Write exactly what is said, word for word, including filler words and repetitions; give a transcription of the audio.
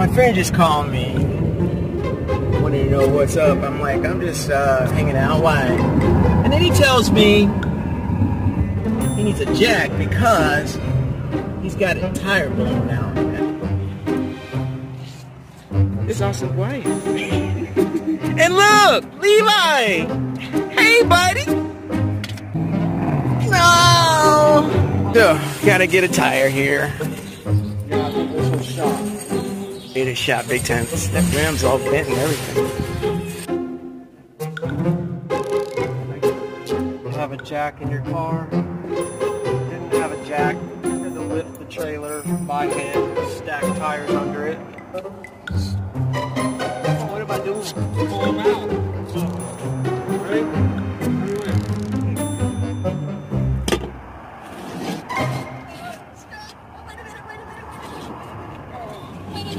my friend just called me. Wanted to know what's up. I'm like, I'm just uh, hanging out. Why? And then he tells me he needs a jack because he's got a tire blown out. It's awesome wife. And look, Levi! Hey, buddy! No! Ugh, gotta get a tire here. Yeah, this was shot. It is shot big time. That rim's all bent and everything. You have a jack in your car. Didn't have a jack. You had to lift the trailer by hand, stack tires under it. What am I doing? Pull them out.